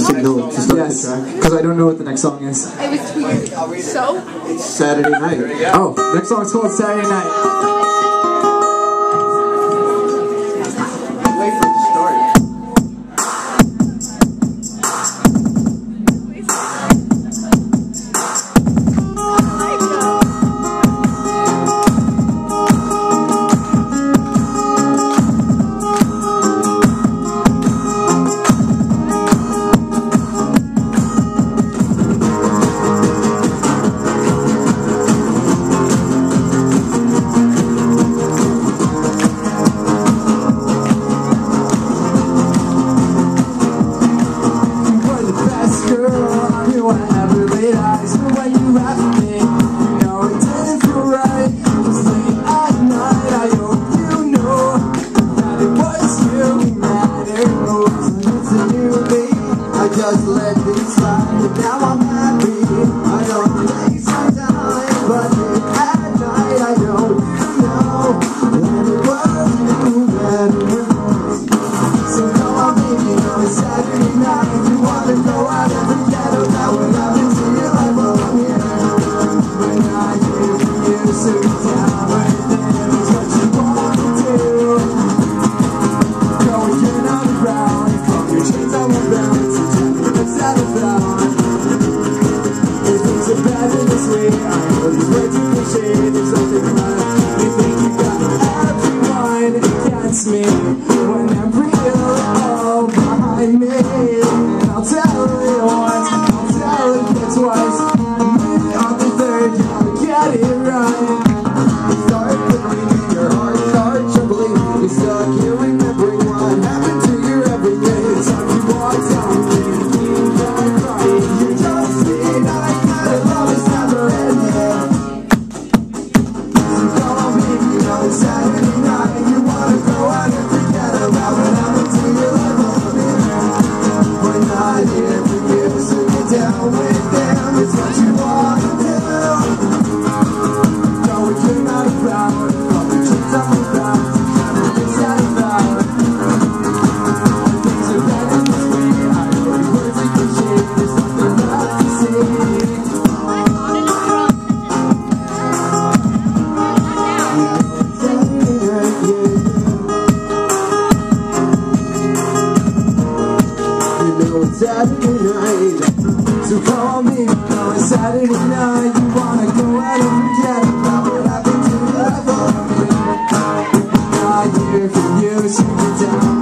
signal to start Yes, the track? because I don't know what the next song is. It was tweeted. So? It's Saturday night. Oh, next song's called Saturday Night. Wait for it to start. Just let this slide, and now I'm happy. I don't take some time, but at night I know you know that it was you that it was. So come on, baby, on a Saturday night, you wanna go out and forget about what happened to your life over here. When I hear from you, sit down right there, it's what you want to do. Go and turn on the ground, put your chains on the ground. If things are bad in this way, I know these words are cliche. There's nothing wrong. You think you got everyone against me when I'm real all behind me. And I'll tell it once, I'll tell it twice, maybe on the third you'll get it right. You start flickering in your heart, start trembling. You're stuck here remembering what happened to your everyday. It's time you walk down with me. Saturday night, you wanna go out and forget about what happened to your life over there. We're not here for you, so get down with them. It's what you wanna do. No, you're not proud. All the chicks I'm about, everything's out of power. Things are bad in this way. I know the words are cliche. There's nothing left to say. Saturday night, so call me on Saturday night. You wanna go out and forget about what happened to your life over here. Not here for you, so get down.